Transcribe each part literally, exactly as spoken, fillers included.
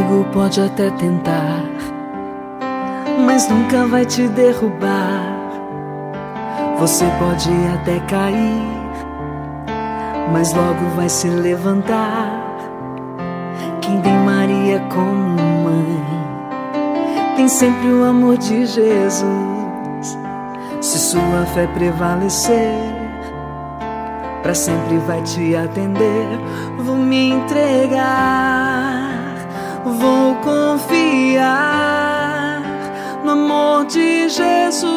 inimigo pode até tentar, mas nunca vai te derrubar. Você pode até cair, mas logo vai se levantar. Quem tem Maria como mãe tem sempre o amor de Jesus. Se sua fé prevalecer, pra sempre vai te atender. Vou me entregar, vou confiar no amor de Jesus.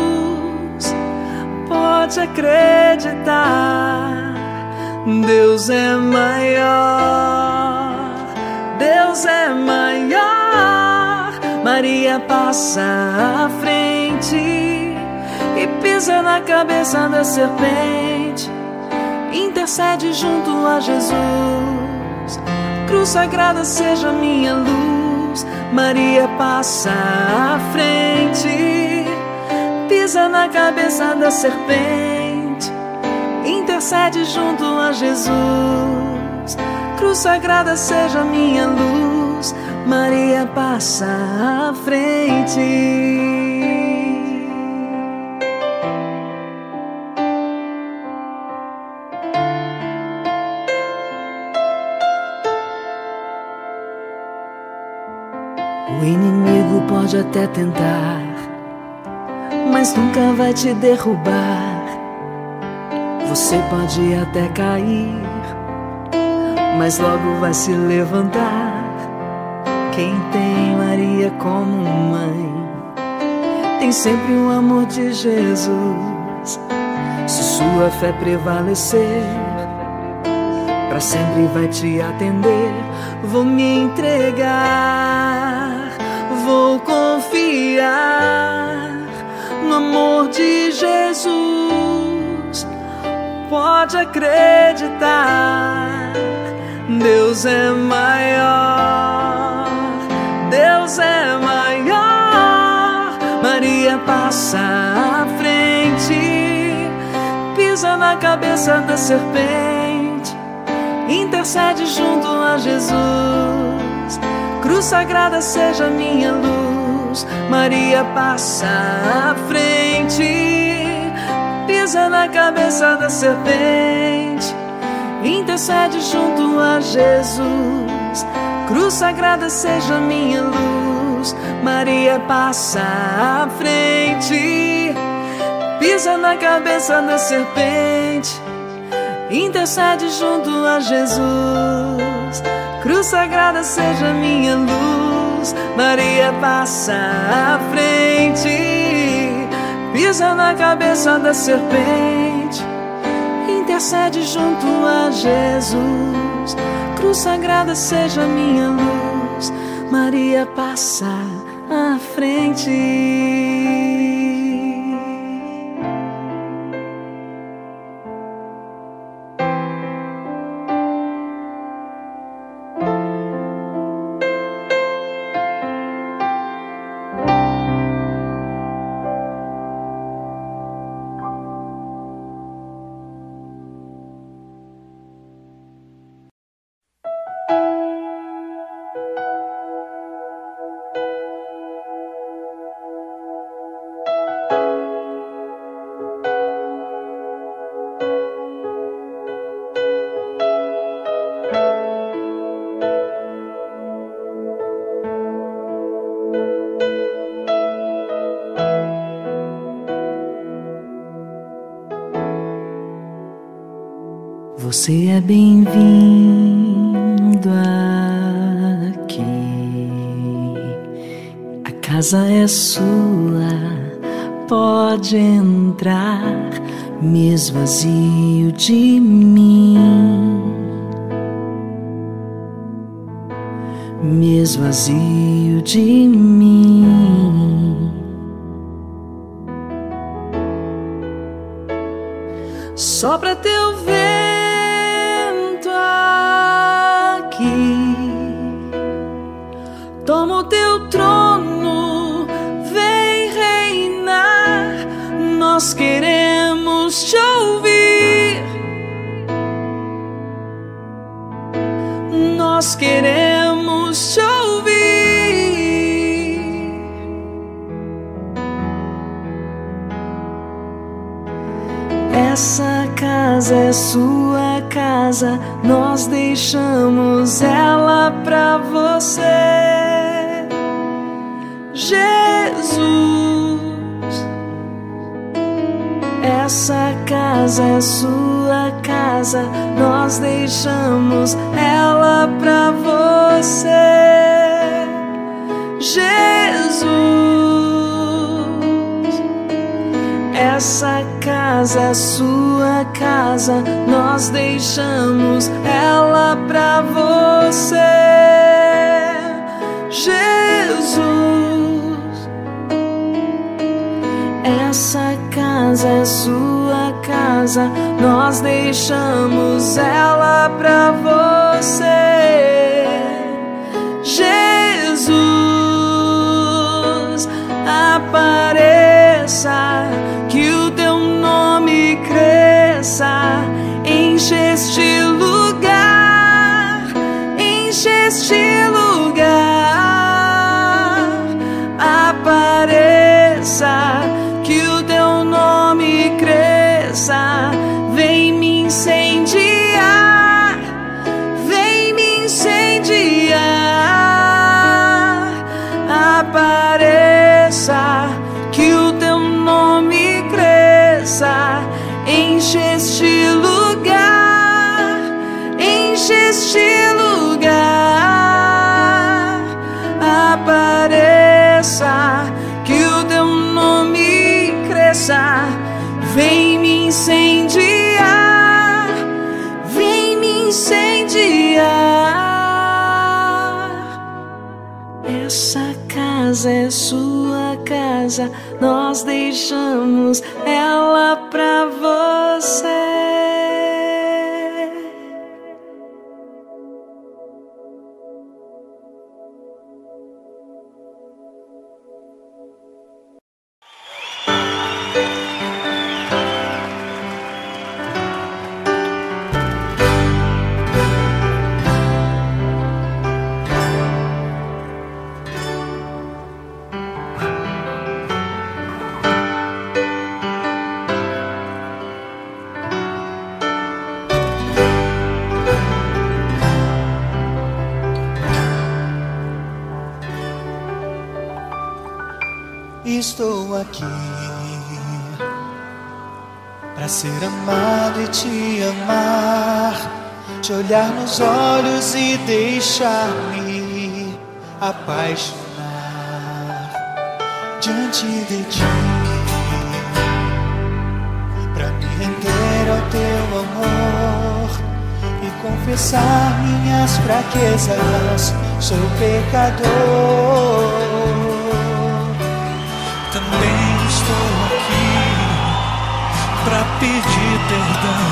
Pode acreditar, Deus é maior, Deus é maior. Maria passa à frente e pisa na cabeça da serpente, intercede junto a Jesus. Cruz sagrada seja minha luz. Maria passa à frente, pisa na cabeça da serpente, intercede junto a Jesus. Cruz sagrada seja minha luz. Maria passa à frente. O inimigo pode até tentar, mas nunca vai te derrubar. Você pode até cair, mas logo vai se levantar. Quem tem Maria como mãe tem sempre o amor de Jesus. Se sua fé prevalecer, pra sempre vai te atender. Vou me entregar, vou confiar no amor de Jesus. Pode acreditar, Deus é maior, Deus é maior. Maria passa à frente, pisa na cabeça da serpente, intercede junto a Jesus. Cruz sagrada seja minha luz. Maria passa à frente, pisa na cabeça da serpente, intercede junto a Jesus. Cruz sagrada seja minha luz. Maria passa à frente, pisa na cabeça da serpente, intercede junto a Jesus. Cruz sagrada seja minha luz. Maria passa à frente, pisa na cabeça da serpente, intercede junto a Jesus. Cruz sagrada seja minha luz. Maria passa à frente. Você é bem-vindo aqui. A casa é sua, pode entrar. Me esvazio de mim, me esvazio de mim. Sopra teu vento aqui, toma o teu trono, vem reinar. Nós queremos te ouvir, nós queremos te ouvir. casa é sua casa, nós deixamos ela pra você, Jesus. Essa casa é sua casa, nós deixamos ela pra você, Jesus. Essa casa é sua casa, nós deixamos ela pra você, Jesus. Essa casa é sua casa, nós deixamos ela pra você, Jesus. Apareça, que o teu nome cresça, enche este lugar, enche este lugar. Apareça, que o teu nome cresça, vem me incendiar, vem me incendiar. Apareça, que o teu nome cresça, enche este lugar, enche este lugar. Apareça, que o teu nome cresça, vem me incendiar, vem me incendiar. Essa casa é sua casa, nós deixamos ela pra você. Estou aqui para ser amado e te amar, te olhar nos olhos e deixar-me apaixonar diante de ti, para me render ao teu amor e confessar minhas fraquezas. Sou pecador. Também estou aqui para pedir perdão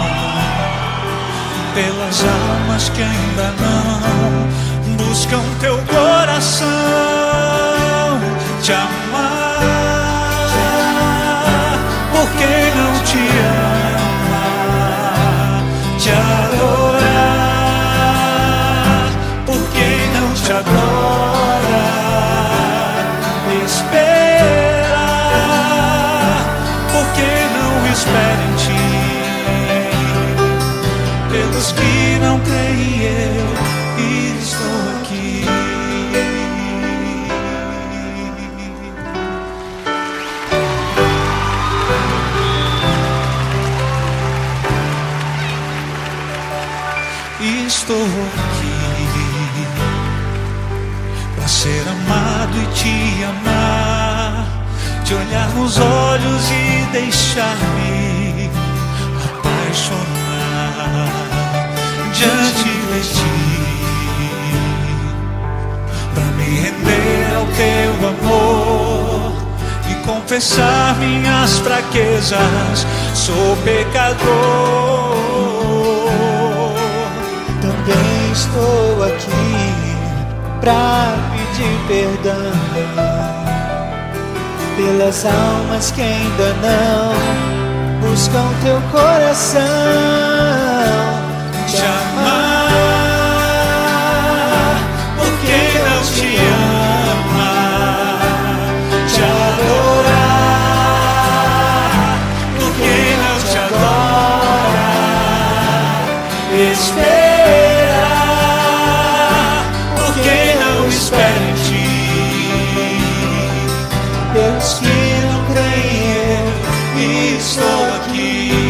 pelas almas que ainda não buscam teu coração, te amar, porque não te ama, te adorar, porque não te adora, espera, porque não espera em ti, pelos que não creem eu estou aqui. Estou aqui para ser amado e te amar, te olhar nos olhos e deixar-me apaixonar diante de ti, para me render ao teu amor e confessar minhas fraquezas. Sou pecador. Também estou aqui pra pedir perdão pelas almas que ainda não buscam teu coração, te amar, porque não te ama, te adorar, porque não te adora, espero em ti. Pelos que não creem, eu estou aqui,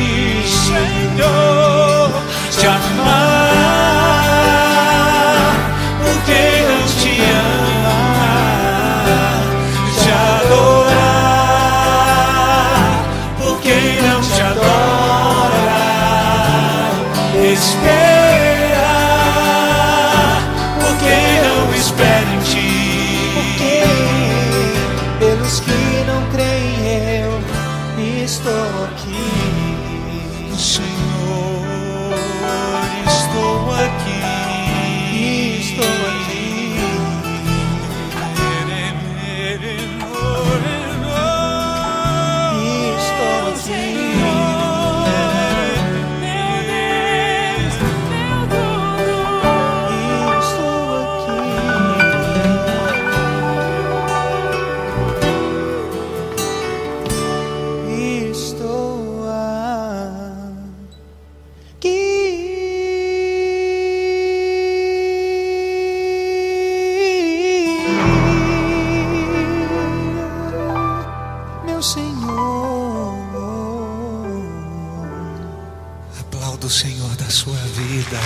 Senhor, te amar, por quem não te ama, te adorar, por quem não te adora, esperar, por quem não espera em ti. porque pelos que não creem, eu estou aqui. Senhor, estou aqui, Estou aqui. Estou aqui. Meu Deus, meu tudo. Estou aqui. Estou aqui, meu Senhor. Aplauda o Senhor da sua vida.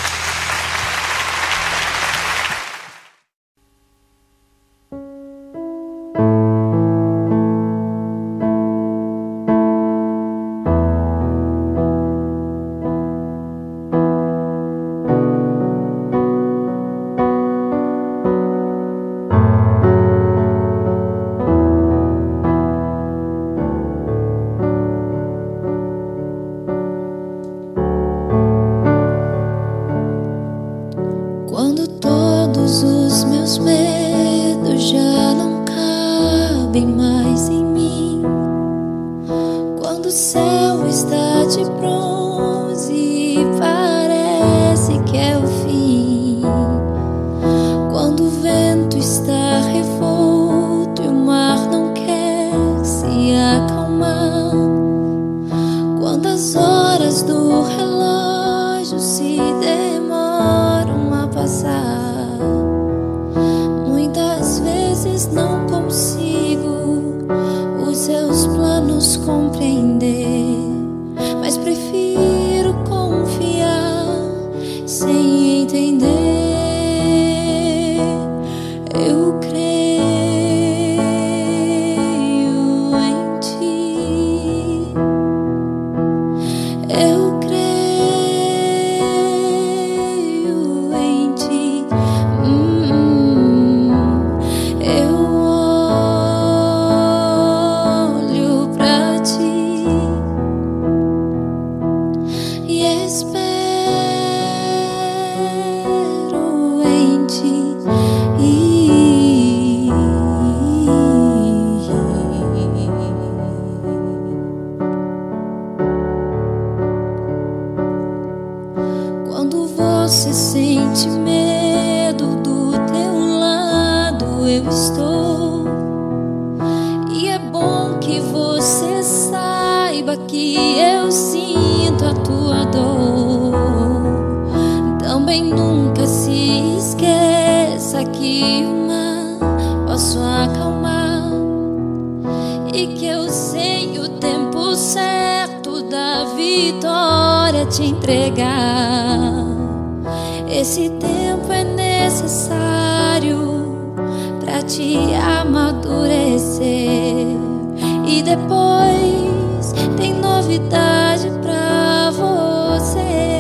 Quando todos os meus medos já não cabem mais em mim, quando o céu está de bronze e parece que é o fim, quando o vento está revolto e o mar não quer se acalmar, quando as horas do relógio se demoram a passar, muitas vezes não consigo os seus planos compreender, mas prefiro confiar sem entender. Eu creio em ti, eu creio em ti. Hum, eu olho pra ti e espero em ti. Quando você sente medo, do teu lado eu estou. E é bom que você saiba que eu sinto a tua dor. Também nunca se esqueça que o mar posso acalmar e que eu sei o tempo certo da vitória te entregar. Esse tempo é necessário pra te amadurecer, e depois tem novidade pra você.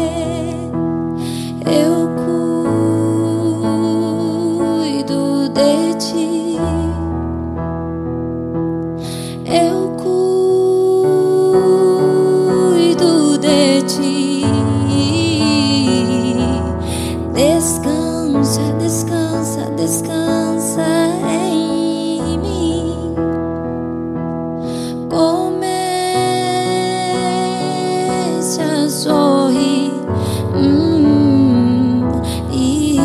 Eu cuido de ti, eu cuido de ti. Descansa, descansa, descansa em mim. Comece a sorrir. Hum, e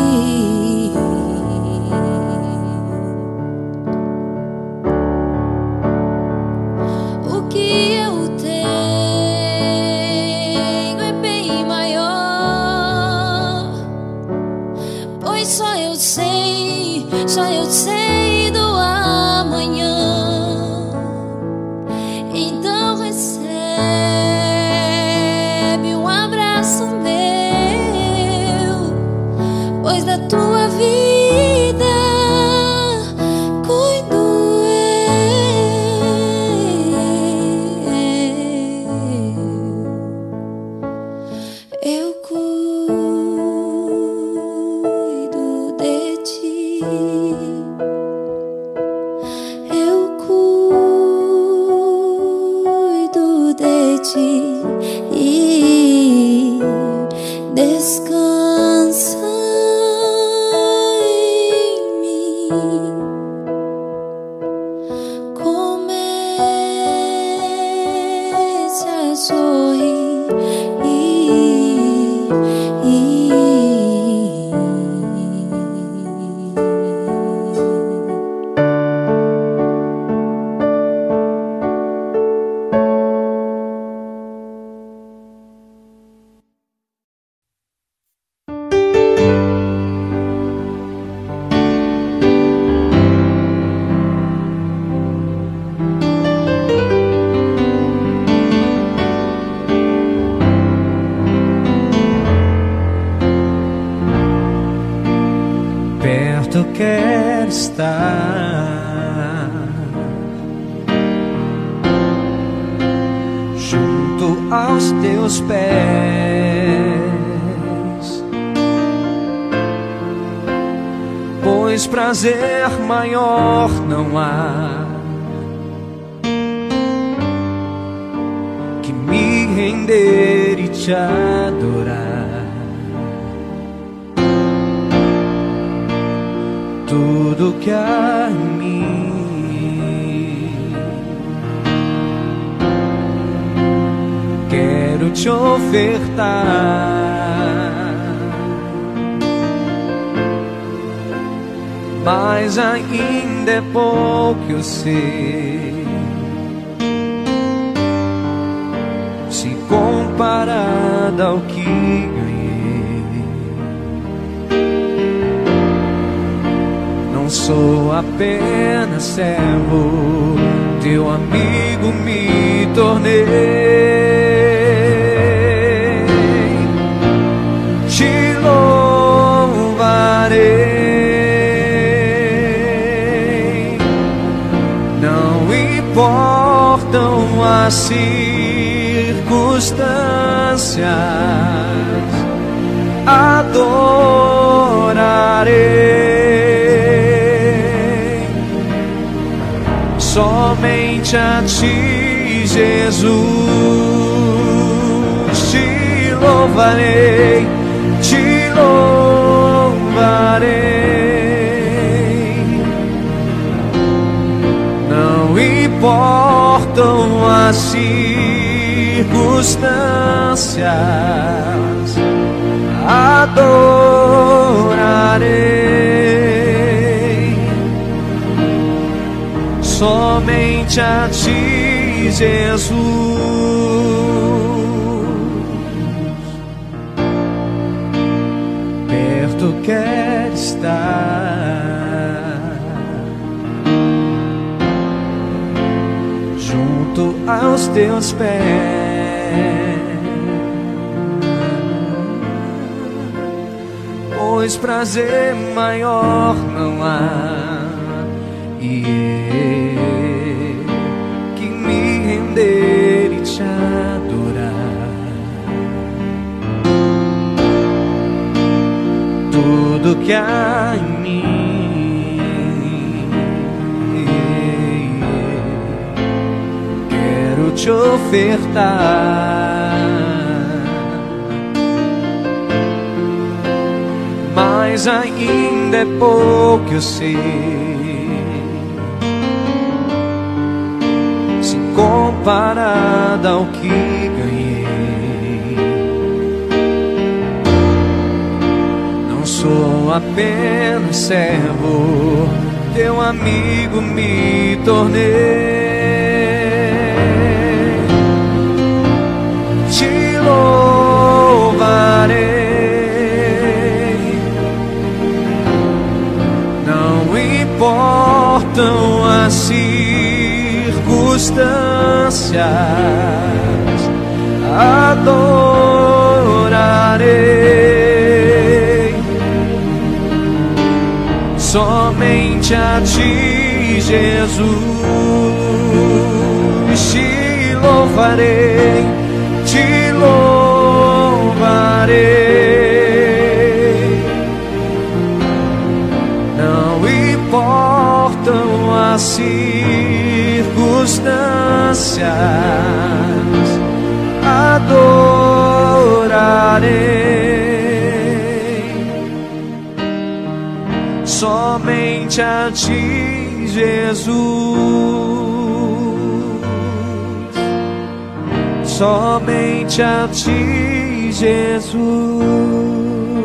o que eu tenho é bem maior, pois só eu sei já eu sei do amanhã. Então recebe um abraço meu, pois da tua vida cuido eu. Eu cuido de ti. Eu cuido de ti e descansa em mim. Comece a sorrir e, e perto quer estar, junto aos teus pés, pois prazer maior não há que me render e te adorar. Tudo que há em mim quero te ofertar, mas ainda é pouco, eu sei, se comparado ao que ganhei. Não sou apenas servo, teu amigo me tornei. Te louvarei, não importam as circunstâncias, adorarei somente a ti, Jesus. Te louvarei, te louvarei, não importam as circunstâncias, adorarei somente a ti, Jesus. Perto quer estar, junto aos teus pés, pois prazer maior não há e que me render e te adorar. Tudo que há em mim quero te ofertar, mas ainda é pouco, eu sei, se comparado ao que ganhei. Não sou apenas servo, teu amigo me tornei. Te louvarei, não importam as circunstâncias, adorarei somente a Ti, Jesus. Te louvarei, te louvarei. Não importam as circunstâncias, adorarei somente a Ti, Jesus. Somente a Ti, Jesus.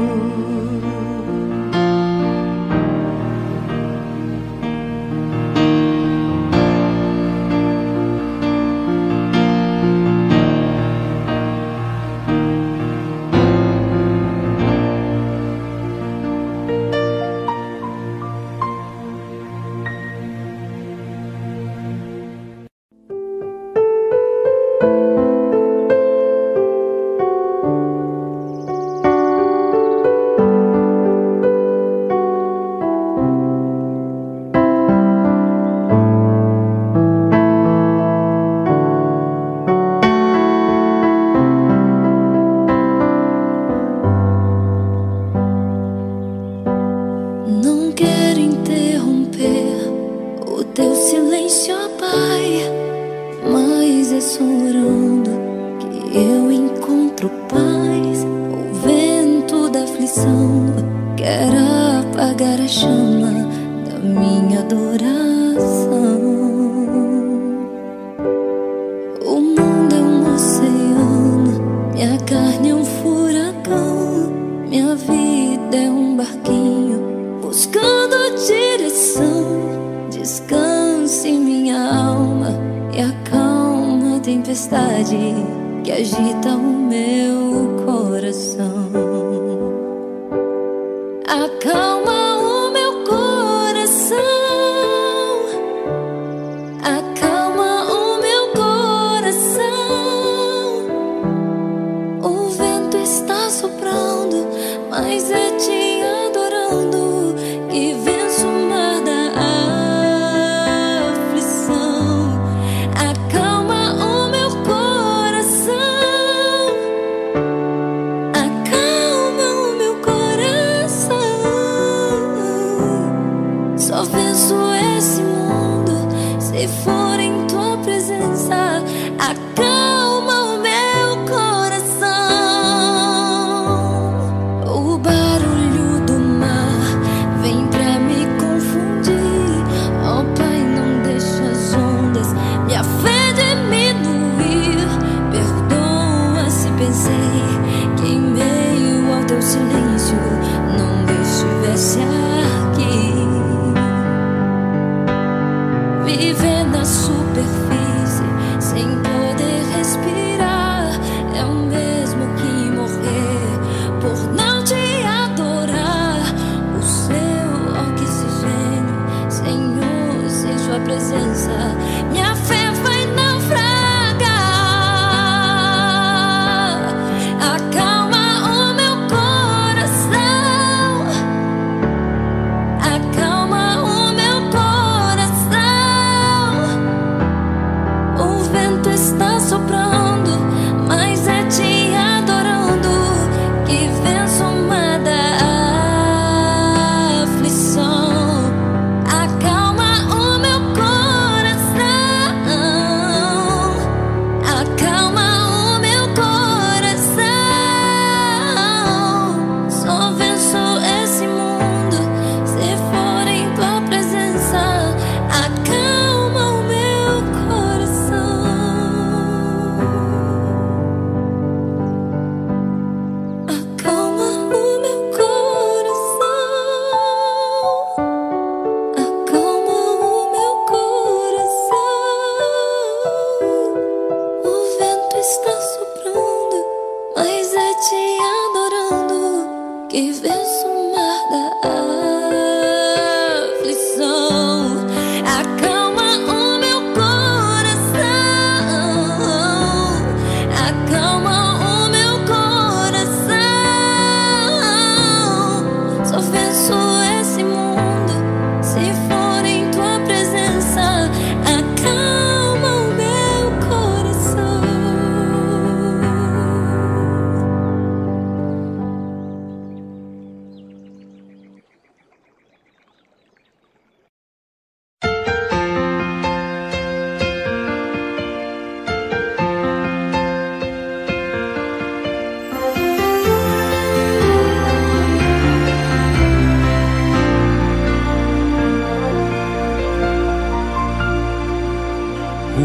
Que agita o meu coração, acalma o meu coração, acalma o meu coração. O vento está soprando, mas é Te adorando que venço o mar da aflição. Acalma o meu coração, acalma o meu coração. Só venço esse mundo se for em Tua presença. Acalma o meu coração. O barulho do mar vem pra me confundir. Oh Pai, não deixa as ondas minha fé diminuir. Perdoa se pensei que em meio ao Teu silêncio não estivesse aqui. Viver na Sua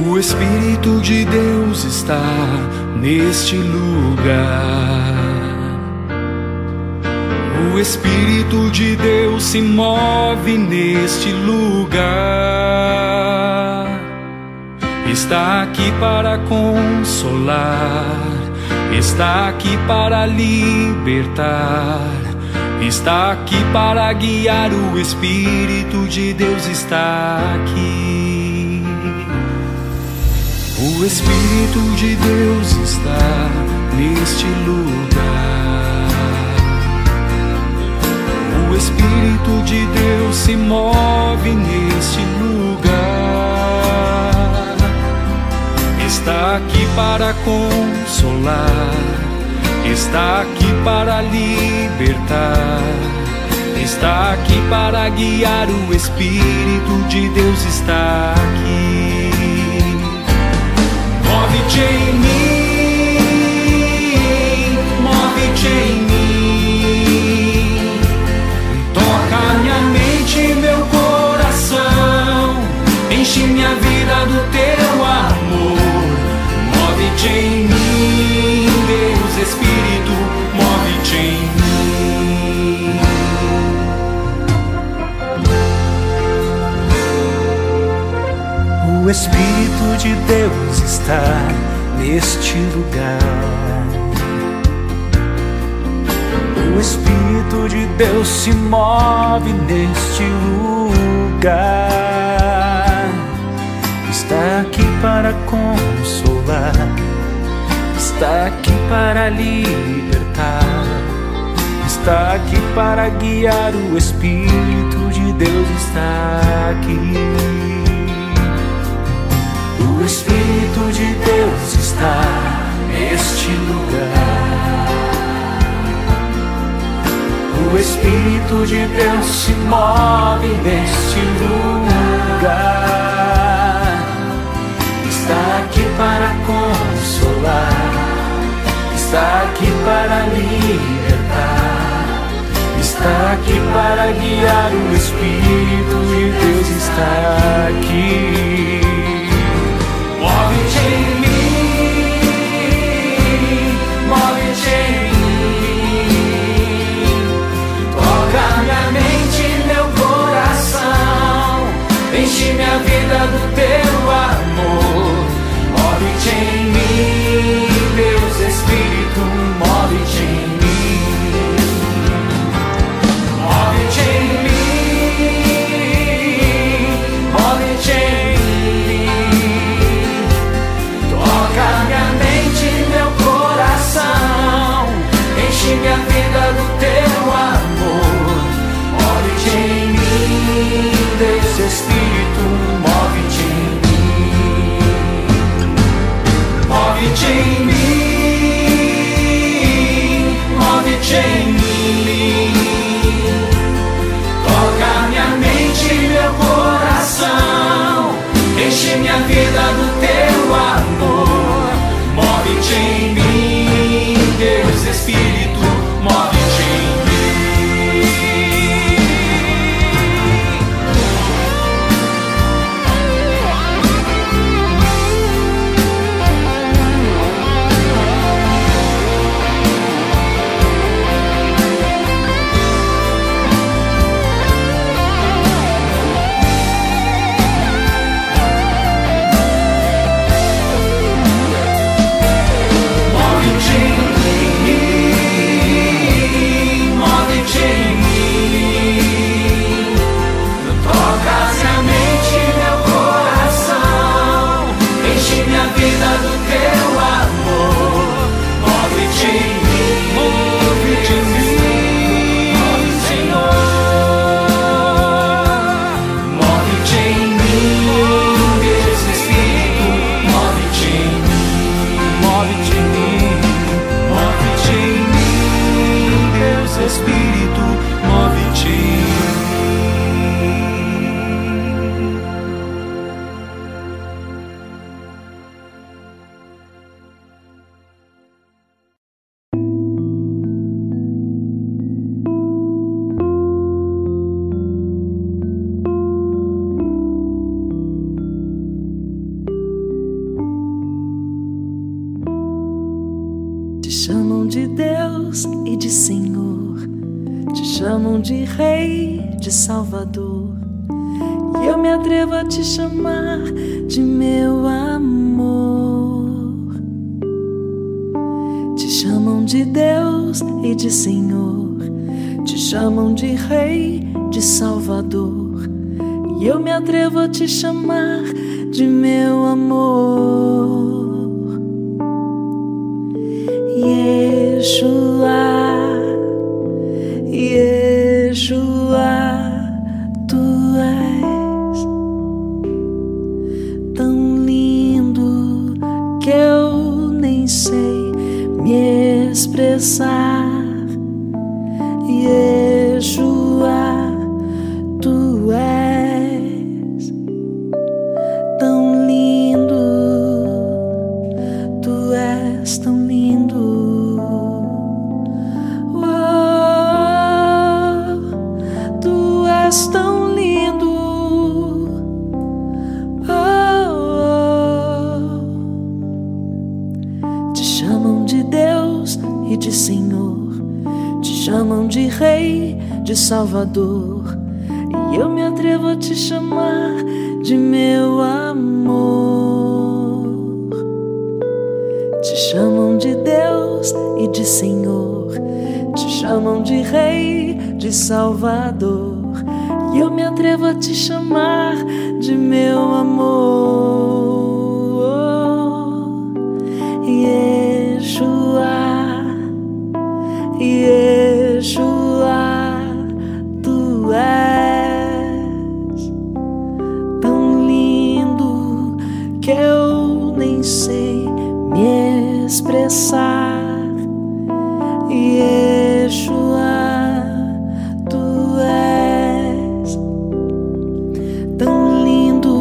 O Espírito de Deus está neste lugar. O Espírito de Deus se move neste lugar. Está aqui para consolar, está aqui para libertar, está aqui para guiar. O Espírito de Deus está aqui. O Espírito de Deus está neste lugar. O Espírito de Deus se move neste lugar. Está aqui para consolar, está aqui para libertar, está aqui para guiar. O Espírito de Deus está aqui. Move-te em mim, move-te em mim. Toca minha mente e meu coração, enche minha vida do teu amor. Move-te em mim, Deus Espírito, move-te em mim. O Espírito de Deus está neste lugar. O Espírito de Deus se move neste lugar. Está aqui para consolar, está aqui para libertar, está aqui para guiar. O Espírito de Deus está aqui. O Espírito de Deus está neste lugar. O Espírito de Deus se move neste lugar. Está aqui para consolar, está aqui para libertar, está aqui para guiar. O Espírito de Deus está aqui. Move-te em mim, move-te em mim. Toca minha mente e meu coração, enche minha vida do teu amor. Move-te em mim, Deus Espírito, move-te em mim. Move-te em mim, move-te em mim. Toca minha mente e meu coração, enche minha vida do teu amor. Move-te em mim, Deus Espírito, move-te em mim. Move-te em mim, move-te em mim. Toca minha mente e meu coração, enche minha vida do teu amor. Move-te em mim, Deus Espírito, move-te em mim. de Senhor, te chamam de Rei, de Salvador. E eu me atrevo a te chamar de meu amor. Te chamam de Deus e de Senhor, te chamam de Rei, de Salvador. E eu me atrevo a te chamar de meu amor. Yeshua, Yeshua, tu és tão lindo que eu nem sei me expressar. Yeshua, tu és tão lindo, tu és tão lindo. Tão lindo, oh, oh. Te chamam de Deus e de Senhor, te chamam de Rei, de Salvador. E eu me atrevo a te chamar de meu amor. Te chamam de Deus e de Senhor, te chamam de Rei, de Salvador. E eu me atrevo a te chamar de meu amor. Yeshua, Yeshua, tu és tão lindo que eu nem sei me expressar. Yeshua, tu és tão lindo.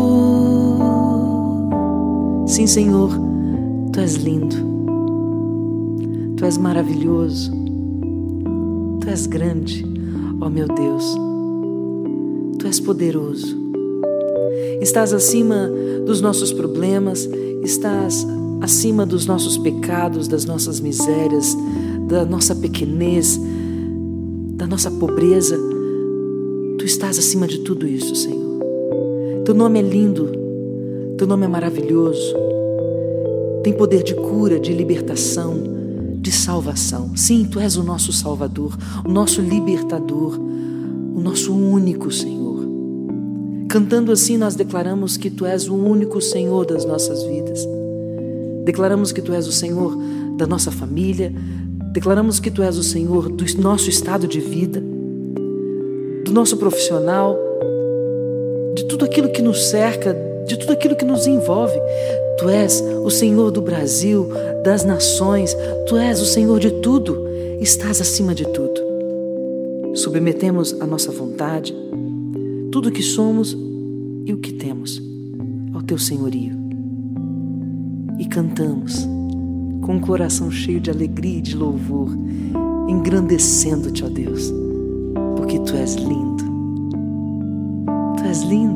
Sim, Senhor, tu és lindo, tu és maravilhoso, tu és grande, ó meu Deus, tu és poderoso. Estás acima dos nossos problemas, estás acima dos nossos pecados, das nossas misérias, da nossa pequenez, da nossa pobreza. Tu estás acima de tudo isso, Senhor. Teu nome é lindo, teu nome é maravilhoso, tem poder de cura, de libertação, de salvação. Sim, tu és o nosso Salvador, o nosso libertador, o nosso único Senhor. Cantando assim, nós declaramos que tu és o único Senhor das nossas vidas. Declaramos que tu és o Senhor da nossa família, declaramos que tu és o Senhor do nosso estado de vida, do nosso profissional, de tudo aquilo que nos cerca, de tudo aquilo que nos envolve. Tu és o Senhor do Brasil, das nações, tu és o Senhor de tudo, estás acima de tudo. Submetemos a nossa vontade, tudo o que somos e o que temos, ao teu senhorio. E cantamos com um coração cheio de alegria e de louvor, engrandecendo-te, ó Deus, porque tu és lindo. Tu és lindo.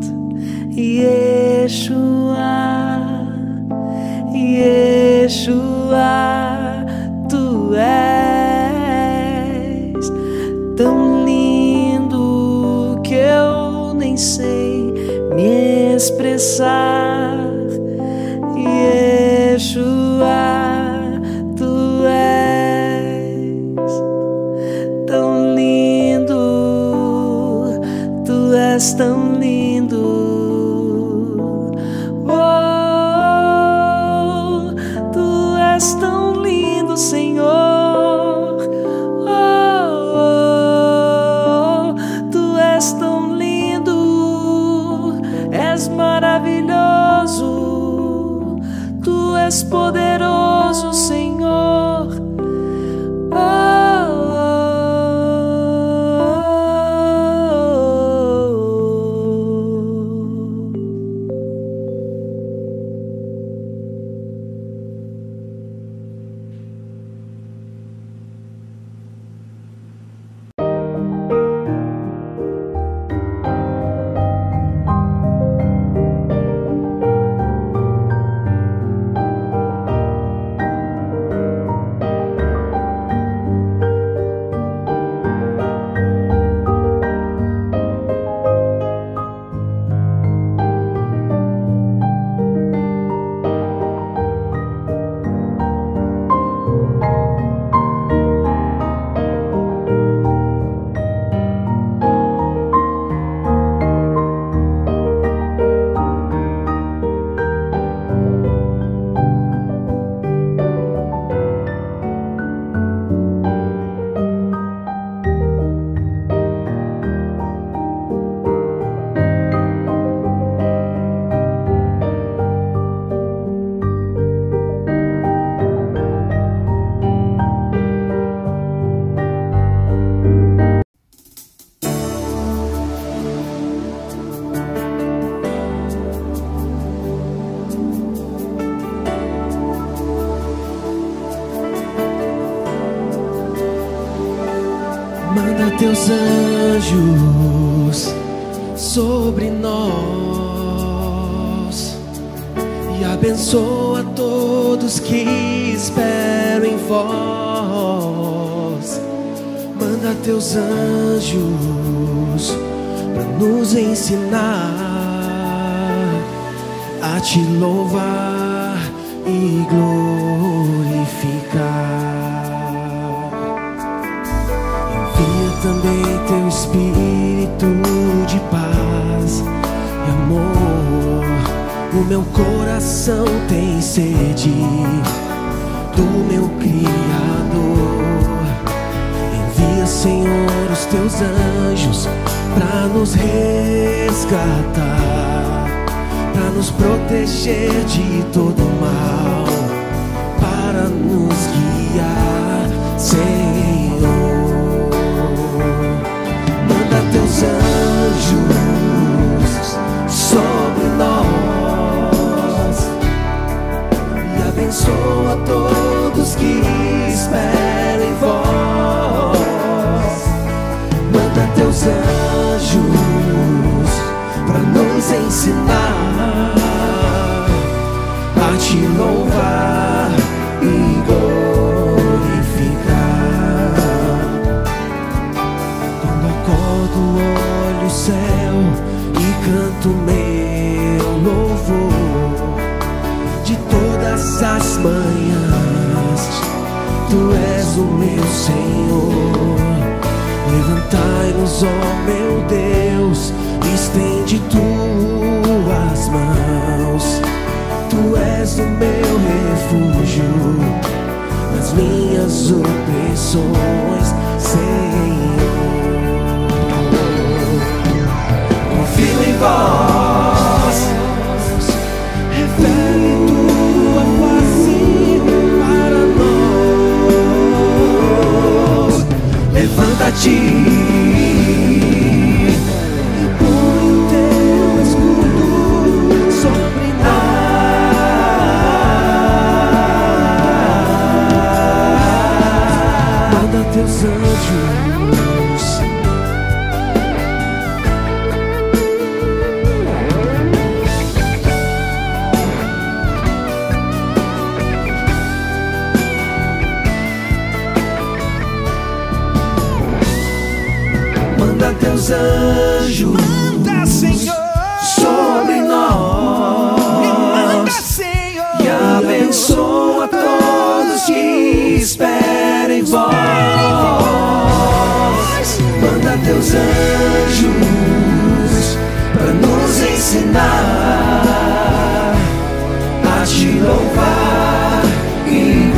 Yeshua, Yeshua, tu és tão lindo que eu nem sei me expressar. Yeshua, tu és tão lindo, tu és tão lindo. Oh, tu és tão lindo, Senhor. Oh, oh, tu és tão lindo, és maravilhoso, tu és poderoso, Senhor. Oh, anjos sobre nós e abençoa todos que esperam em vós. Manda teus anjos para nos ensinar a te louvar e glorificar. Envia também teu Espírito de paz e amor. O meu coração tem sede do meu Criador. Envia, Senhor, os teus anjos pra nos resgatar, pra nos proteger de todo mal, para nos guiar, Senhor. Manda teus anjos sobre nós e abençoa todos que esperam em vós. Manda teus anjos pra nos ensinar a te louvar e glorificar. Quando acordo, olho o céu e canto meu louvor. De todas as manhãs, tu és o meu Senhor. Levantai-nos, ó meu Deus, estende tuas mãos. Tu és o meu refúgio nas minhas opressões, Senhor. Confio em vós, revele tua face para nós. Levanta-te, teus anjos. Manda teus anjos, manda, Senhor, sobre nós. Manda, Senhor, e abençoa todos que esperam em vós. Manda teus anjos para nos ensinar a te louvar e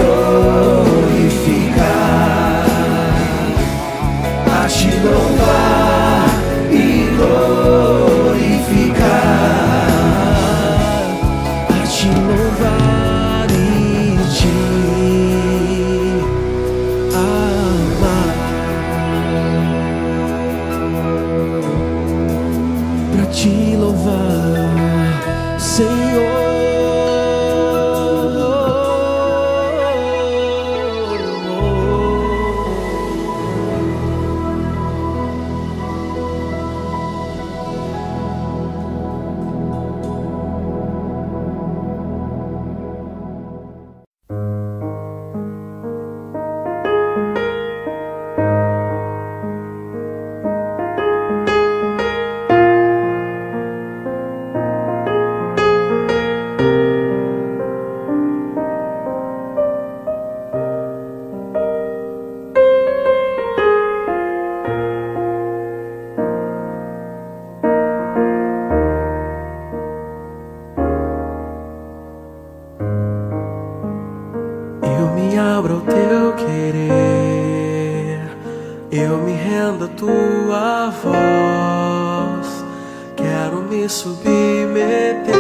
glorificar, a te louvar e glorificar, a te louvar e te te louvar, Senhor. abro ao teu querer, eu me rendo à tua voz, quero me submeter.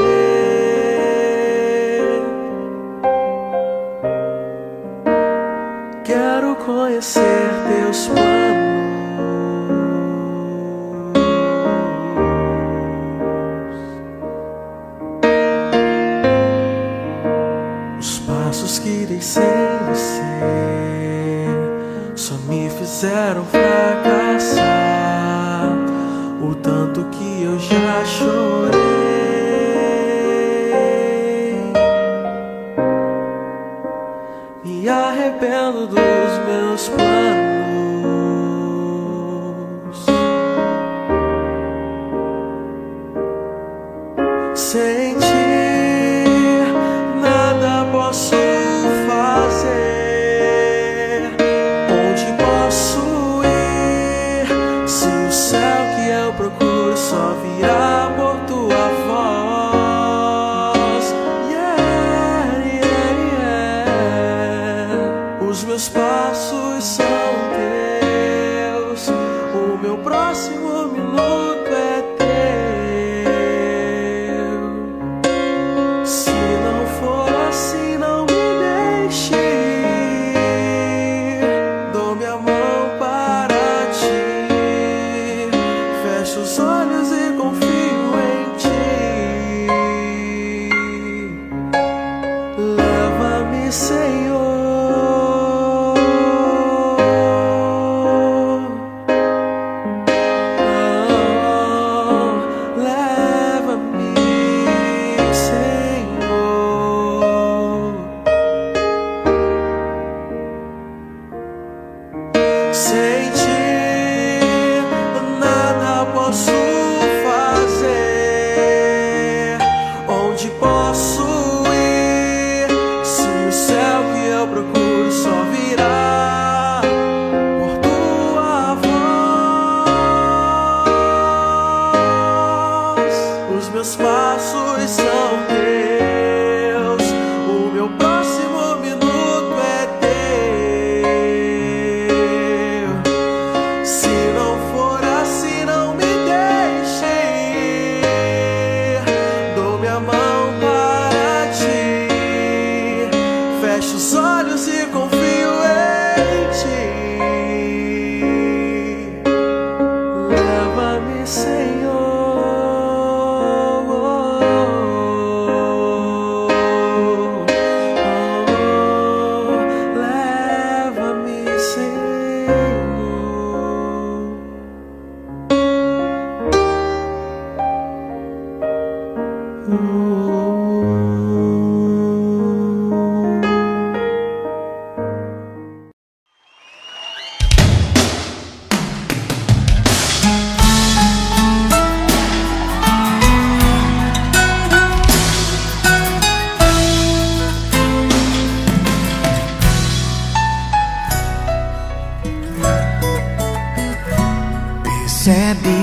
Quero conhecer teus planos, os passos que dei sem você só me fizeram fracassar. chorei, me arrependo dos meus planos. Sem ti nada posso fazer. Onde posso ir se o céu que eu procuro só virá por tua voz? Yeah, yeah, yeah. Os meus passos são teus, o meu próximo minuto é teu. Se não for assim, não me deixe ir. Dou minha mão para ti, fecho os olhos e confio em ti. Leva-me, Senhor. Sem ti nada posso fazer. Onde posso ir se o céu que eu procuro só virá por tua voz? Os meus passos são teus, o meu próximo minuto é fecho os olhos e confio em ti. Leva-me, Senhor. Leva-me, Senhor. Percebe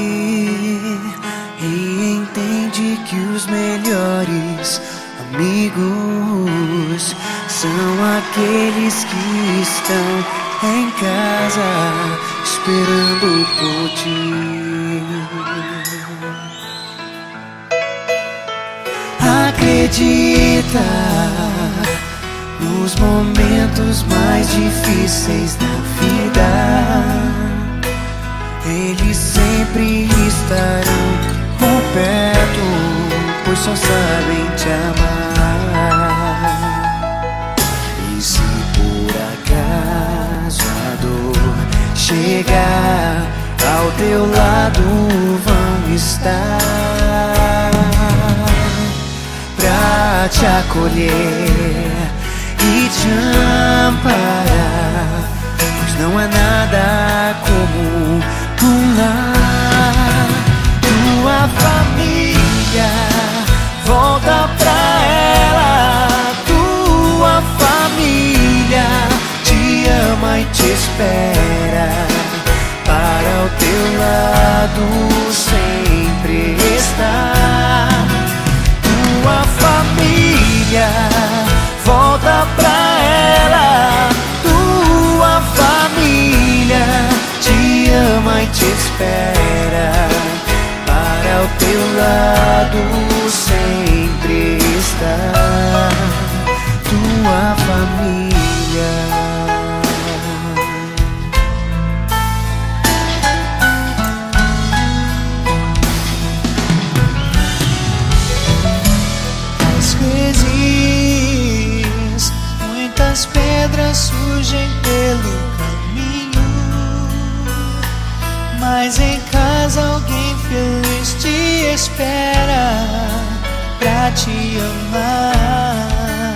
e entende que os melhores amigos são aqueles que estão em casa esperando por ti. Acredita nos momentos mais difíceis da vida, eles sempre estarão por perto, pois só sabem te amar. E se por acaso a dor chegar, ao teu lado vão estar pra te acolher e te amparar, pois não há nada como um lar. Tua família, volta pra ela. Tua família te ama e te espera, para o teu lado sempre estar. Tua família, volta pra ela. Tua família te ama e te espera, para o teu lado sempre estar. Tua família. Às vezes, muitas pedras surgem pelo caminho, mas em casa alguém feliz te espera pra te amar.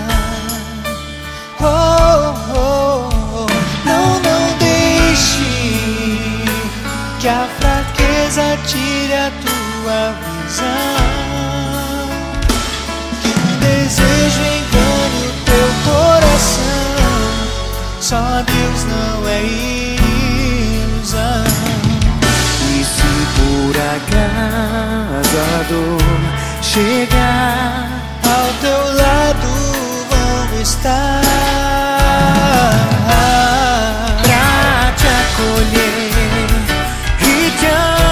Oh, oh, oh. Não, não deixe que a fraqueza tire a tua visão, que um desejo engane o teu coração. Só Deus não é ilusão. E se por acaso a dor chegar ao teu lado, vamos estar pra te acolher e te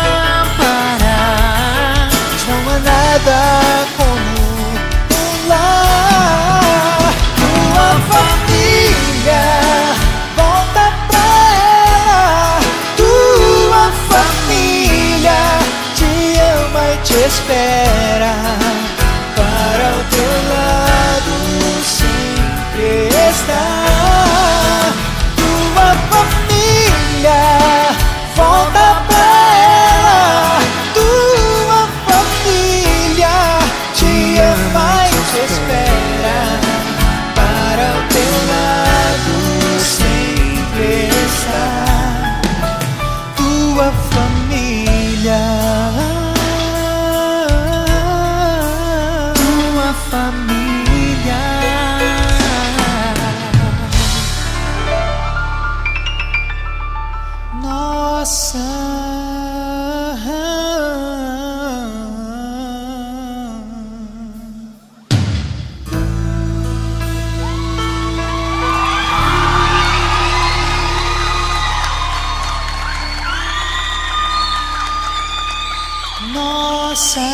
amparar. Não há nada como um lar. Tua família, volta pra ela. Tua família te ama e te espera. Para o teu lado sempre estar. Tua família, volta pra ela. Tua família te ama e te espera. Para o teu lado sempre estar. Tua família, tua família. Nossa. Nossa.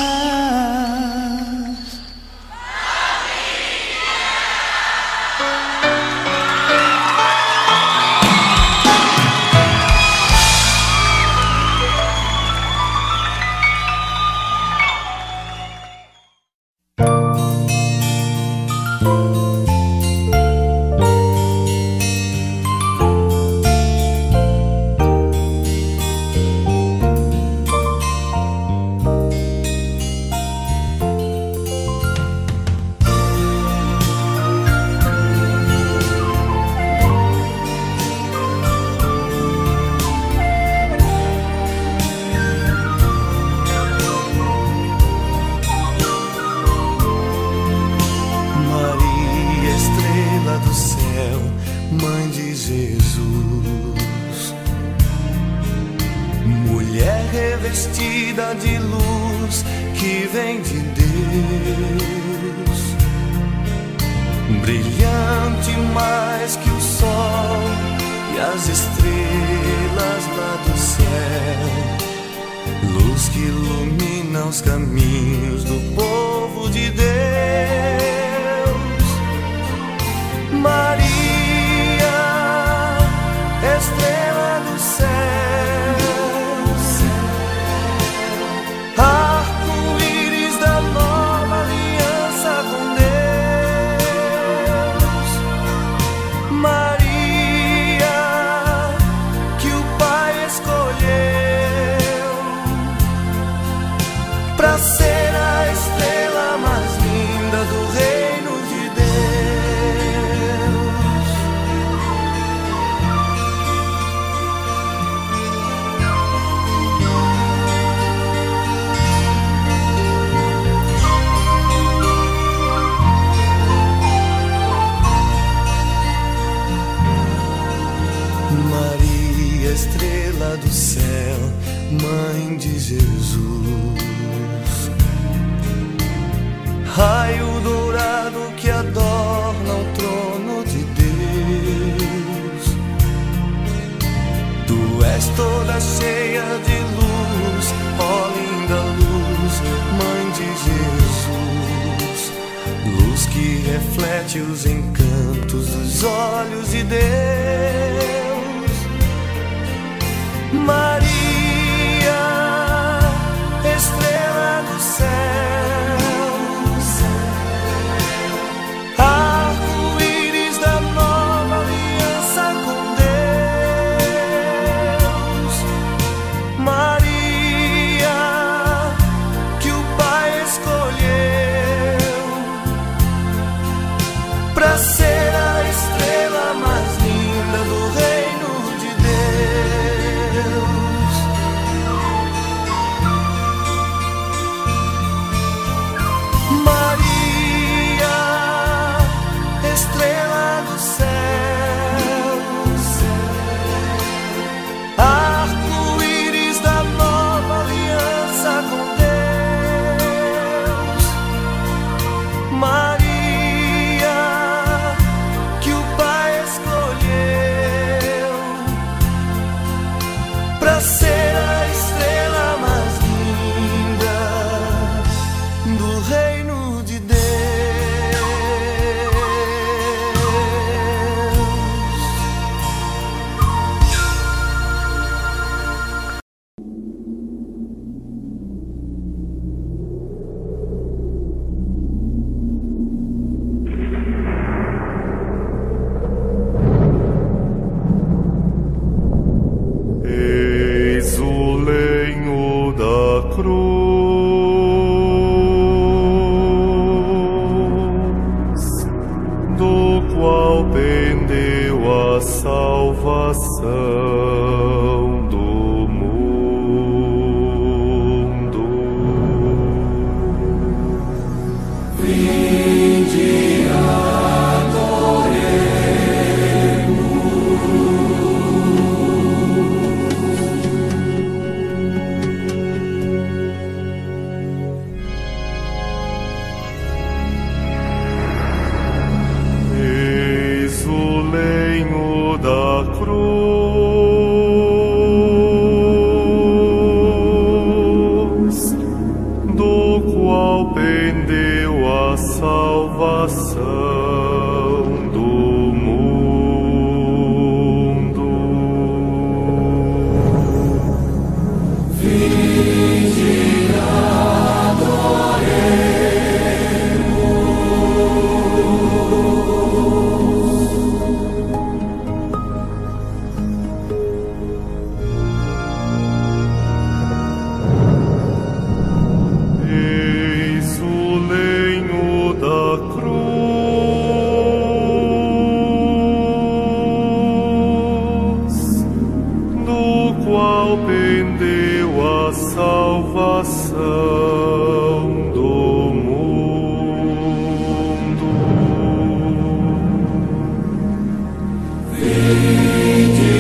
Maria, estrela do céu, mãe de Jesus, mulher revestida de luz que vem de Deus, brilhante mais que o sol e as estrelas lá do céu, luz que ilumina os caminhos do povo de Deus. Maria, estrela do céu, arco-íris da nova aliança com Deus. Maria, que o Pai escolheu pra ser a estrela mais linda do reino de Deus. Maria, estrela do céu, mãe de Jesus, raio dourado que adorna o trono de Deus. Tu és toda cheia de luz, ó linda luz, mãe de Jesus, luz que reflete os encantos dos olhos de Deus. Maria, estrela do céu, arco-íris da nova aliança com Deus. Maria, que o salvação do mundo. Vinde, da cruz, do qual pendeu a salvação do mundo. Vinde, salvação do mundo. Vinde,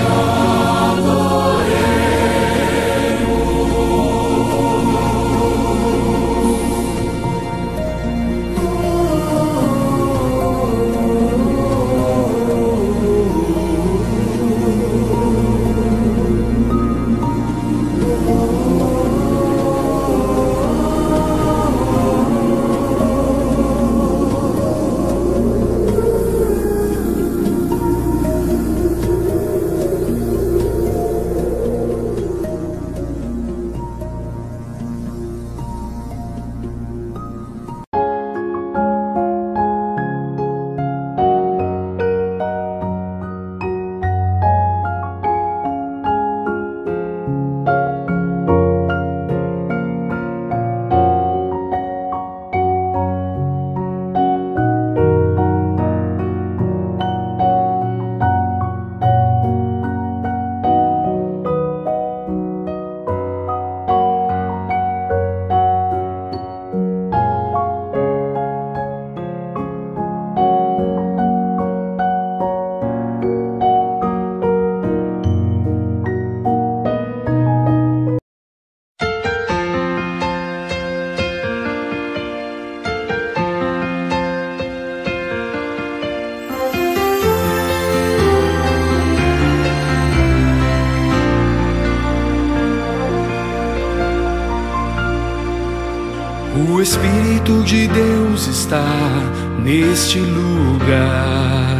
O Espírito de Deus está neste lugar.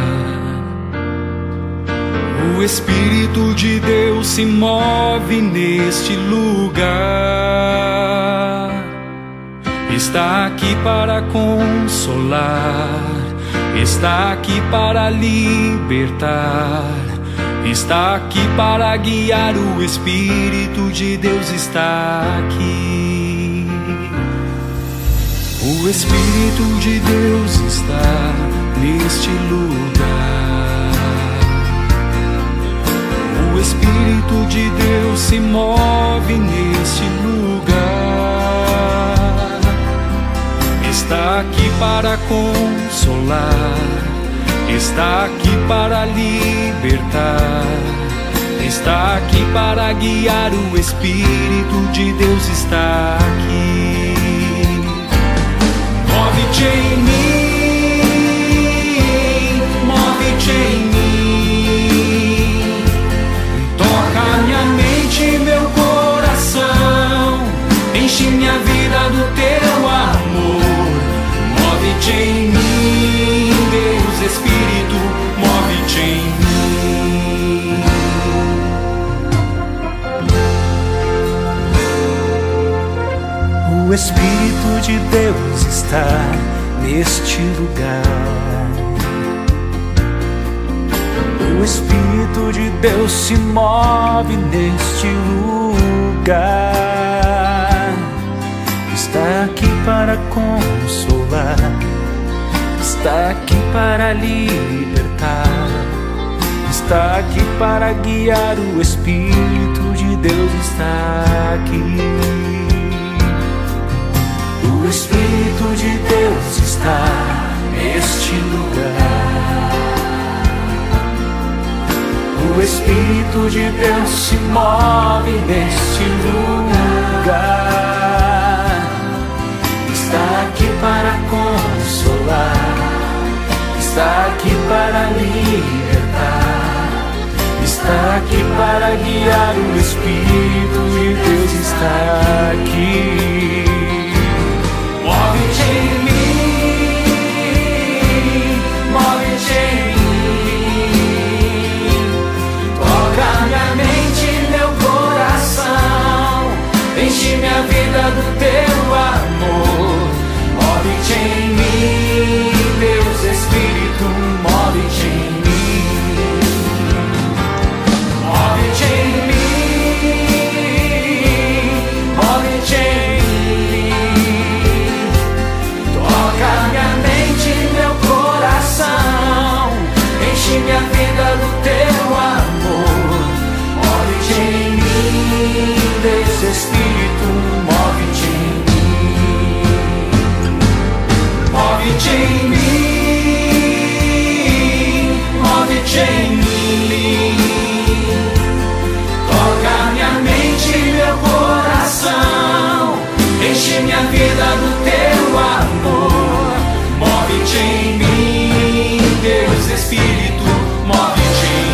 O Espírito de Deus se move neste lugar. Está aqui para consolar, está aqui para libertar, está aqui para guiar. O Espírito de Deus está aqui. O Espírito de Deus está neste lugar. O Espírito de Deus se move neste lugar. Está aqui para consolar, está aqui para libertar, está aqui para guiar. O Espírito de Deus está aqui. Move-te em mim, move-te em mim. Toca minha mente e meu coração, enche minha vida do teu amor. Move-te em mim, Deus Espírito, move-te em mim. O Espírito de Deus está neste lugar. O Espírito de Deus se move neste lugar. Está aqui para consolar, está aqui para libertar, está aqui para guiar, o Espírito de Deus está aqui. O Espírito de Deus está neste lugar. O Espírito de Deus se move neste lugar. Está aqui para consolar, está aqui para libertar, está aqui para guiar, o Espírito de Deus está aqui. Move-te em mim, move-te em mim, toca minha mente, meu coração, enche minha vida do teu amor. Move-te em mim, Deus Espírito, move-te em mim, move-te em mim, move-te em mim, toca minha mente, meu coração, enche minha vida do teu amor. Move-te em mim, Deus Espírito, move-te em mim, move-te em mim, move-te em mim, toca minha mente, meu coração, enche minha vida do teu amor. Move-te em mim, Deus Espírito, move-te em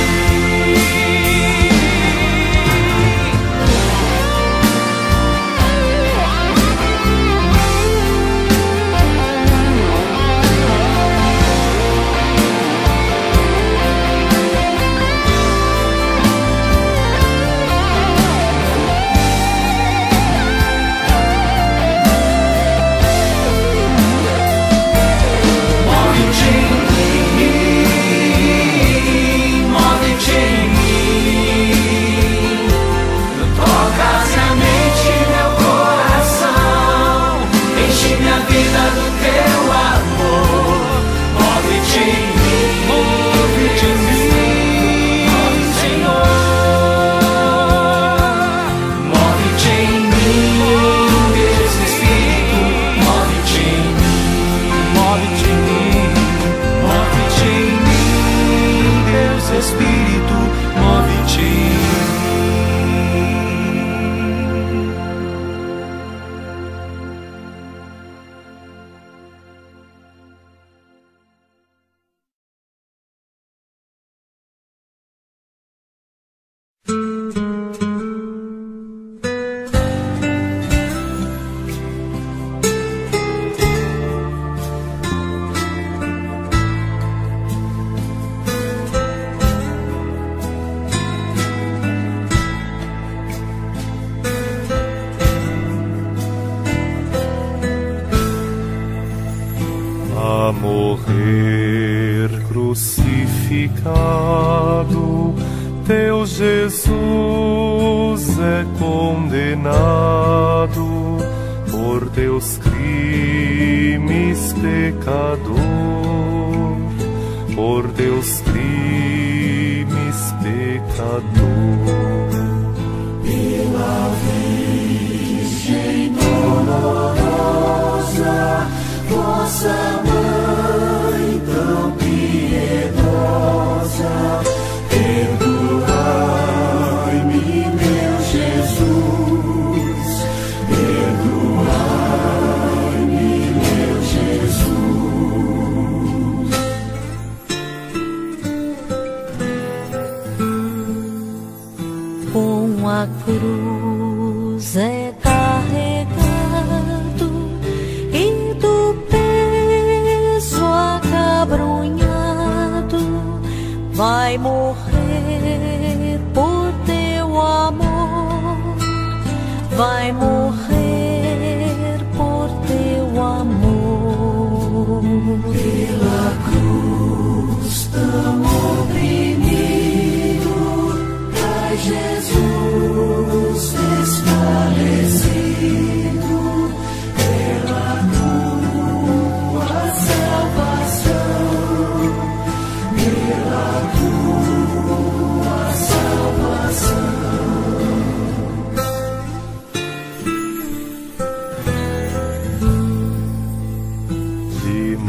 morrer crucificado, teu Jesus é condenado por teus crimes, pecador, por teus crimes, pecador. Pela Virgem dolorosa, vossa mãe tão piedosa, perdoai-me, meu Jesus, perdoai-me, meu Jesus. Com a cruz é carregado e do peso acabrunhado, vai morrer por teu amor, vai morrer por teu amor. Pela cruz tão oprimido, ai Jesus desfalecido, pela tua salvação, pela tua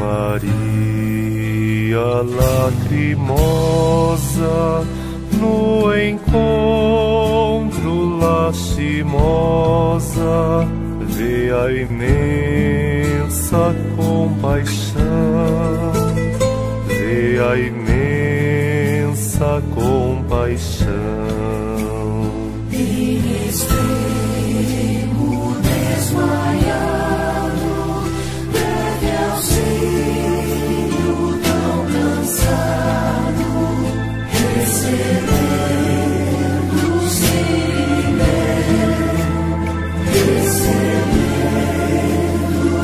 Maria lacrimosa, no encontro lastimosa, vê a imensa compaixão, vê a imensa compaixão. Em extremo desmaiado, deve auxílio tão cansado, recebendo Simeão, recebendo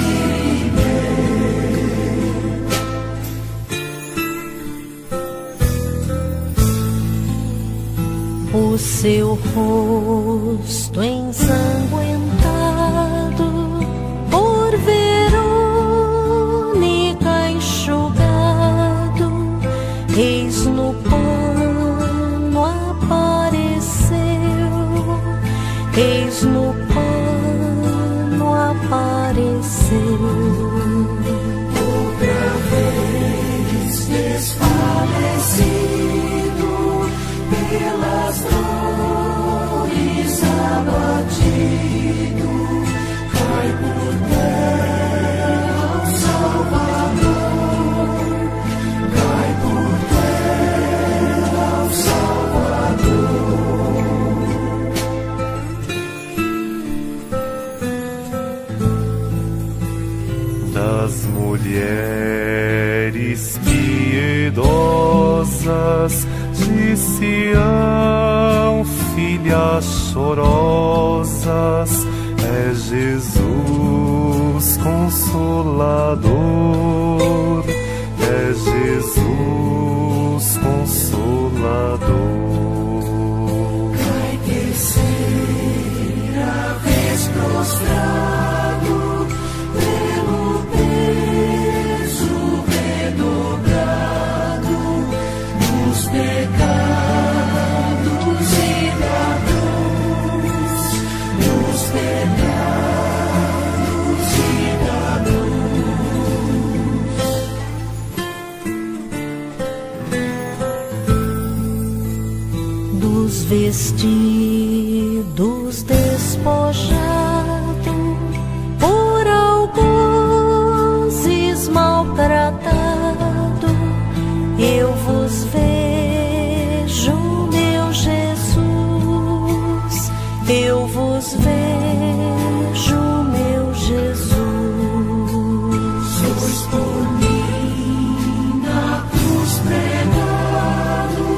Simeão. O seu rosto ensanguentado, por Verônica enxugado, eis no pano apareceu, eis no pano apareceu. Outra vez desfalecido, pelas dores abatido, cai por terra o Salvador, cai por terra o Salvador. Das mulheres piedosas de Sião, filhas chorosas, é Jesus Consolador, é Jesus Consolador. Cai terceira vez prostrado, pelo peso redobrado dos pecados e da cruz, dos pecados e da cruz. Dos vestidos despojado, por algozes maltratado, eu vos vejo, meu Jesus, eu vos vejo, meu Jesus. Sois por mim na cruz pregado,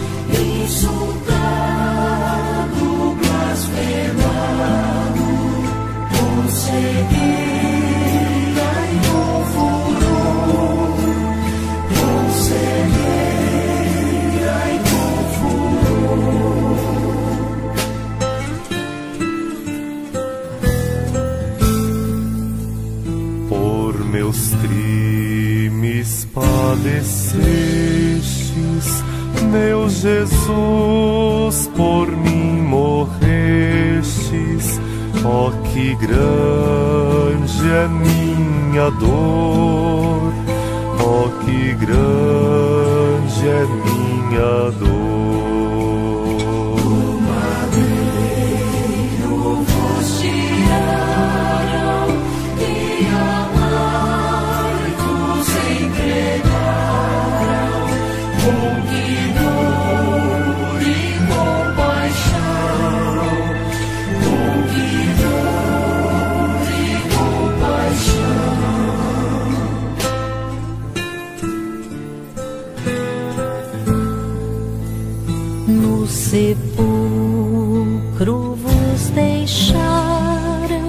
insultado, blasfemado, com cegueira e com furor, com cegueira e com furor. Por meus crimes padecestes, meu Jesus, por mim morrestes. Ó, que grande é minha dor, ó, que grande é minha dor. Do madeiro vos tiraram e amargos entregaram, com que dor e compaixão, com que dor e compaixão. No sepulcro vos deixaram,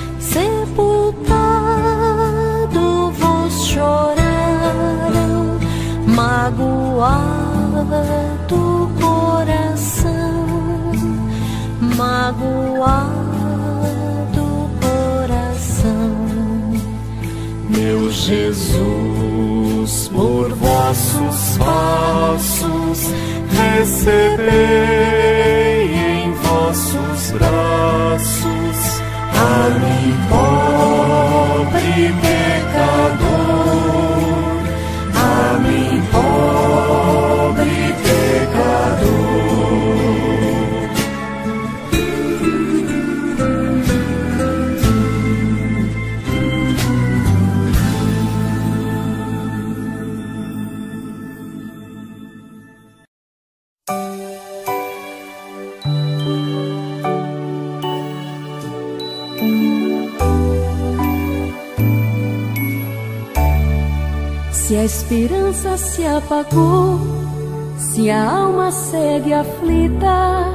sepultado vos choraram, magoado coração, magoado coração. Meu Jesus, por vossos passos recebei em vossos braços a mim, pobre pecador. Se a esperança se apagou, se a alma segue aflita,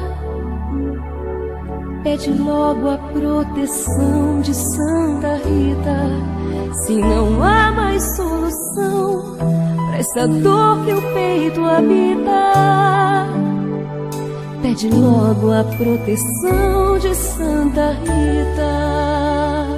pede logo a proteção de Santa Rita. Se não há mais solução pra essa dor que o peito habita, pede logo a proteção de Santa Rita.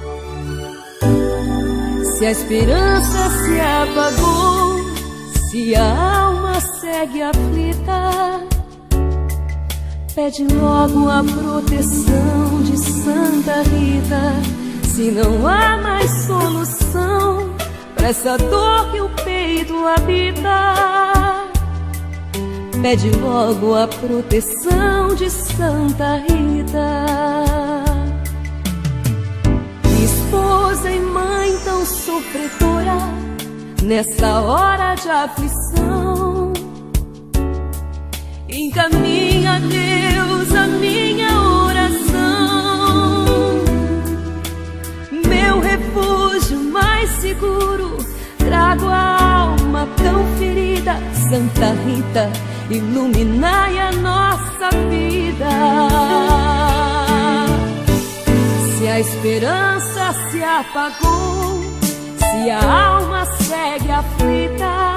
Se a esperança se apagou, se a alma segue aflita, pede logo a proteção de Santa Rita. Se não há mais solução pra essa dor que o peito habita, pede logo a proteção de Santa Rita. Esposa e mãe tão sofredora, nessa hora de aflição, encaminha a Deus a minha oração. Meu refúgio mais seguro, trago a alma tão ferida. Santa Rita, iluminai a nossa vida. Se a esperança se apagou, se a alma segue aflita,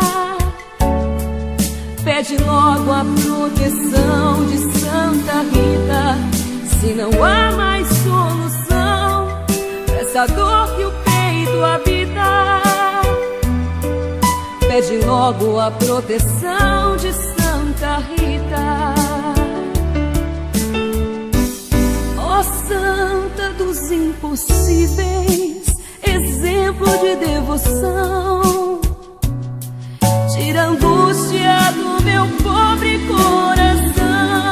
pede logo a proteção de Santa Rita. Se não há mais solução pra essa dor que o peito habita, pede logo a proteção de Santa Rita. Ó Santa dos impossíveis, exemplo de devoção, tira a angústia do meu pobre coração.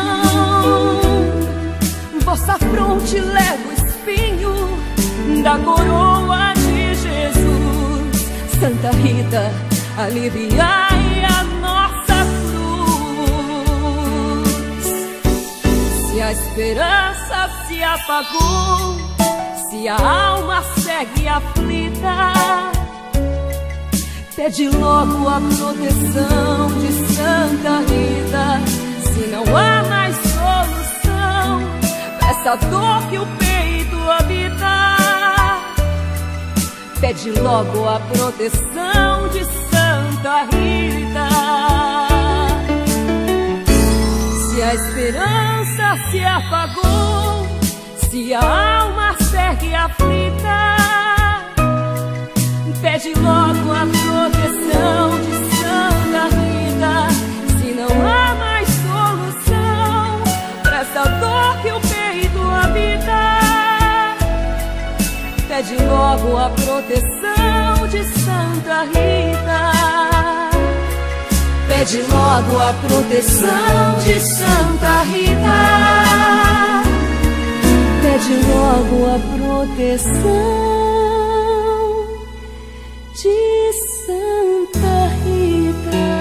Vossa fronte leva o espinho da coroa de Jesus. Santa Rita, aliviai a nossa cruz. Se a esperança se apagou, se a alma segue aflita, pede logo a proteção de Santa Rita. Se não há mais solução pra essa dor que o peito habita, pede logo a proteção de Santa Rita. Se a esperança se apagou, se a alma segue aflita, pede logo a proteção de Santa Rita. Se não há mais solução pra essa dor que o peito habita, pede logo a proteção de Santa Rita. Pede logo a proteção de Santa Rita. Pede logo a proteção de Santa Rita.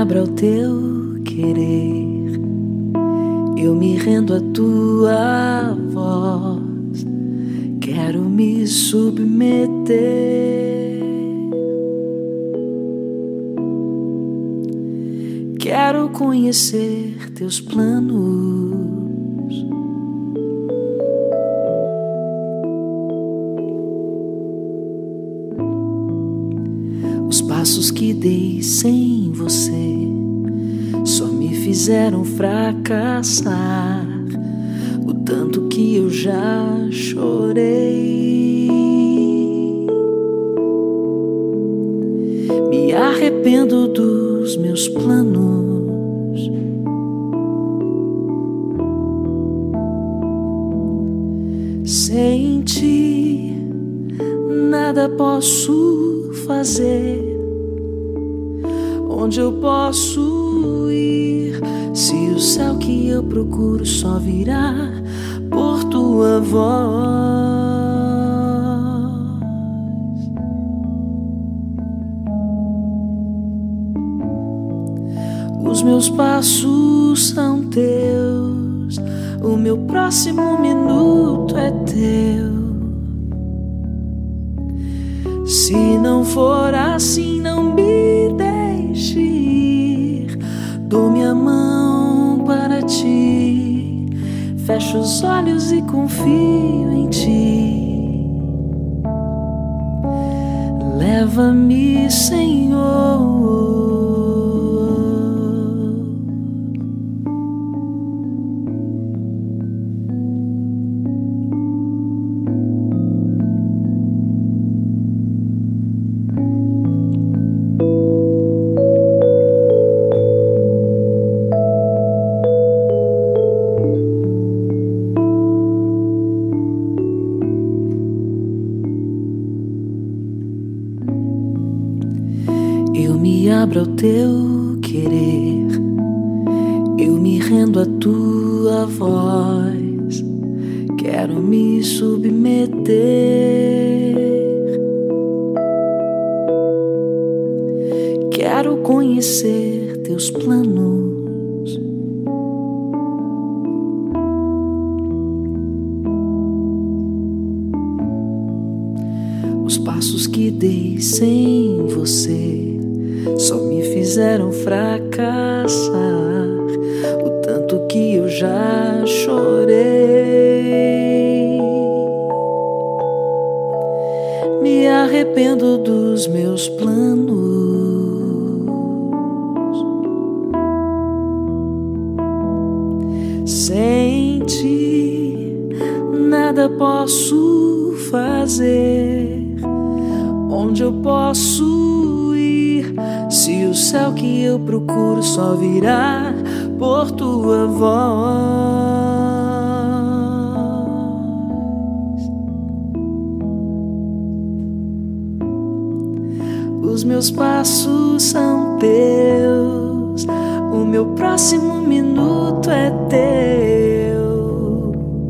abro ao teu querer, eu me rendo à tua voz, quero me submeter. Quero conhecer teus planos, os passos que dei sem você só me fizeram fracassar, o tanto que eu já chorei. Me arrependo dos meus planos, sem ti nada posso fazer. Onde eu posso ir se o céu que eu procuro só virá por tua voz? Os meus passos são teus, o meu próximo minuto é teu. Se não for assim, não me deixe ir. Dou minha mão para ti, fecho os olhos e confio em ti. Leva-me, Senhor. Eu me abro ao teu querer, eu me rendo à tua voz, quero me submeter. Quero conhecer teus planos, os passos que dei sem você só me fizeram fracassar, o tanto que eu já chorei. Me arrependo dos meus planos, sem ti nada posso fazer. Onde eu posso ir se o céu que eu procuro só virá por tua voz? Os meus passos são teus, o meu próximo minuto é teu.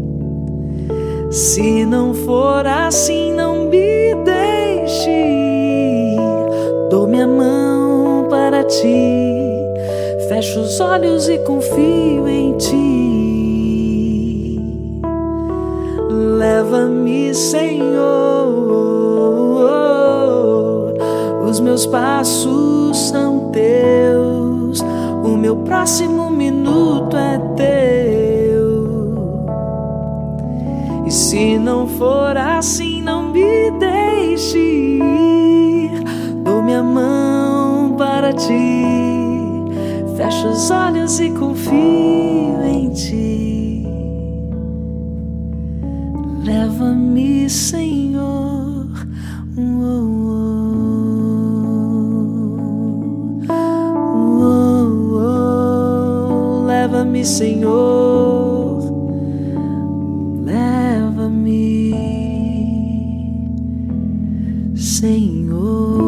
Se não for assim, não me deixe ir. Dou minha mão para ti, fecho os olhos e confio em ti. Leva-me, Senhor. Os meus passos são teus, o meu próximo minuto é teu. E se não for assim, não me deixe ir. Dou minha mão para ti, fecho os olhos e confio em ti. Leva-me, Senhor. Oh, oh, oh, oh. Leva-me, Senhor. Leva-me, Senhor.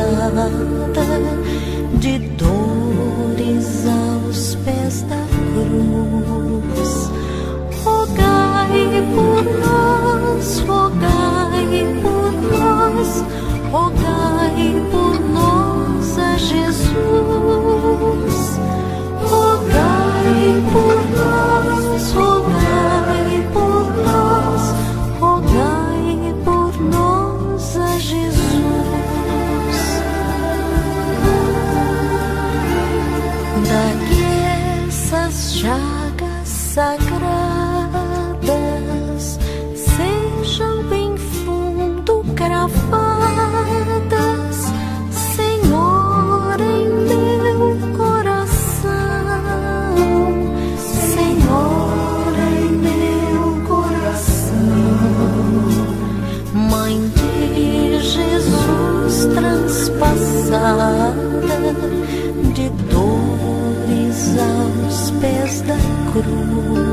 de dores aos pés da cruz. Rogai por nós, rogai por nós, rogai por nós a Jesus. Rogai por nós, rogai por nós, rogai por nós a Jesus. Daqui essas chagas sagradas sejam bem fundo cravadas, Senhor, em meu coração, Senhor, em meu coração. Mãe de Jesus transpassada de dores aos pés da cruz.